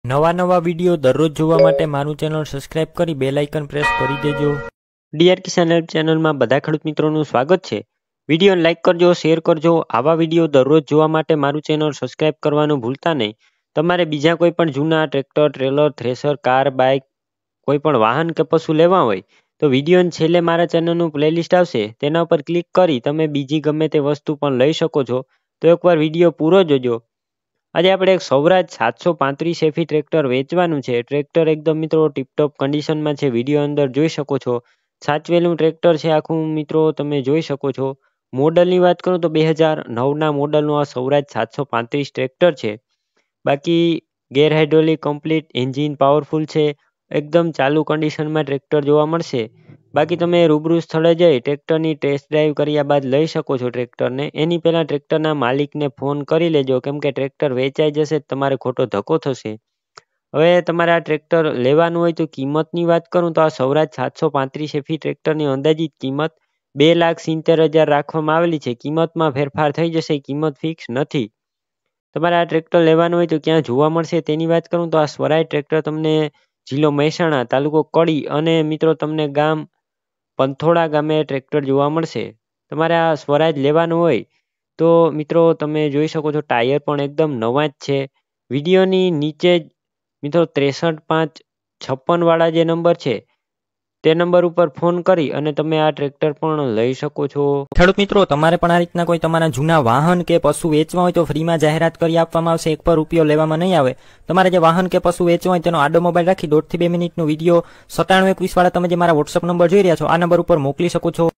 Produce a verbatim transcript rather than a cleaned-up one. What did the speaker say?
નવા નવા વિડીયો દરરોજ જોવા માટે મારું ચેનલ સબસ્ક્રાઇબ કરી બેલ આઇકન પ્રેસ કરી દેજો। ડીઆર કિસાન હેલ્પ ચેનલમાં બધા ખેડૂત મિત્રોનું સ્વાગત છે। વિડીયોને લાઇક કરજો, શેર કરજો। આવા વિડીયો દરરોજ જોવા માટે મારું ચેનલ સબસ્ક્રાઇબ કરવાનું ભૂલતા નહીં। તમારે બીજા કોઈ પણ જૂના tractor, trailer, thresher, car, bike, કોઈ પણ વાહન કે પશુ લેવા હોય તો વિડીયોને છેલ્લે મારા ચેનલનું પ્લેલિસ્ટ આવશે, તેના ઉપર ક્લિક કરી તમે બીજી ગમે તે વસ્તુ પણ લઈ શકો છો। તો એકવાર વિડીયો પૂરો જોજો। આજે આપણે એક સૌરાજ સાતસો પાંત્રીસ એફી ટ્રેક્ટર વેચવાનું છે। ટ્રેક્ટર એકદમ મિત્રો ટીપટોપ કન્ડિશનમાં છે, વિડીયો અંદર જોઈ શકો છો। સાચવેલું ટ્રેક્ટર છે આખું મિત્રો, તમે જોઈ શકો છો। મોડલની વાત કરું તો બે હજાર નવના મોડલનું આ સૌરાજ સાતસો પાંત્રીસ ટ્રેક્ટર છે। બાકી gear hydraulic complete, engine powerful છે, એકદમ ચાલુ કન્ડિશનમાં ટ્રેક્ટર જોવા મળશે। બાકી તમે રૂબરૂ સ્થળે જઈ ટ્રેક્ટરની ટેસ્ટ ડ્રાઈવ કર્યા બાદ લઈ શકો છો ટ્રેક્ટરને। એની પહેલાં ટ્રેક્ટરના માલિકને ફોન કરી લેજો, કેમ કે ટ્રેક્ટર વેચાઈ જશે તમારે ખોટો ધક્કો થશે। હવે તમારે આ ટ્રેક્ટર લેવાનું હોય તો કિંમતની વાત કરું તો આ સૌરાજ સાતસો પાંત્રીસ એફી ટ્રેક્ટરની અંદાજિત કિંમત બે લાખ સિત્તેર હજાર રાખવામાં આવેલી છે। કિંમતમાં ફેરફાર થઈ જશે, કિંમત ફિક્સ નથી। તમારે આ ટ્રેક્ટર લેવાનું હોય તો ક્યાં જોવા મળશે તેની વાત કરું તો આ સ્વરાજ ટ્રેક્ટર તમને જિલ્લો મહેસાણા, તાલુકો કડી અને મિત્રો તમને ગામ પંથોડા ગામે ટ્રેક્ટર જોવા મળશે। તમારે આ સ્વરાજ લેવાનું હોય તો મિત્રો તમે જોઈ શકો છો ટાયર પણ એકદમ નવા જ છે। વિડીયોની નીચે જ મિત્રો ત્રેસઠ પાંચ છપ્પન વાળા જે નંબર છે તે નંબર ઉપર ફોન કરી અને તમે આ ટ્રેક્ટર પણ લઈ શકો છો। ખેડૂત મિત્રો, તમારે પણ આ રીતના કોઈ તમારા જૂના વાહન કે પશુ વેચવા હોય તો ફ્રીમાં જાહેરાત કરી આપવામાં આવશે, એક પર રૂપિયો લેવામાં નહીં આવે। તમારે જે વાહન કે પશુ વેચવા હોય તેનો આડો મોબાઈલ રાખી દોઢ થી બે મિનિટનો વિડીયો સત્તાણું એકવીસ વાળા તમે જે મારા વોટ્સઅપ નંબર જોઈ રહ્યા છો આ નંબર ઉપર મોકલી શકો છો।